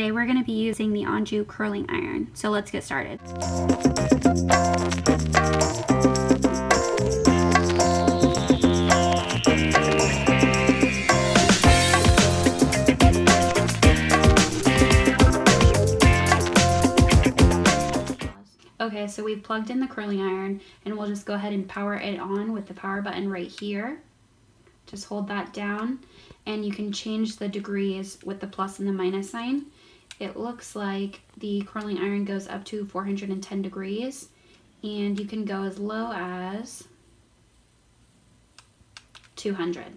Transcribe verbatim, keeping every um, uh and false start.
Today we're going to be using the Anjou curling iron, so let's get started. Okay, so we've plugged in the curling iron and we'll just go ahead and power it on with the power button right here. Just hold that down and you can change the degrees with the plus and the minus sign. It looks like the curling iron goes up to four hundred ten degrees and you can go as low as two hundred.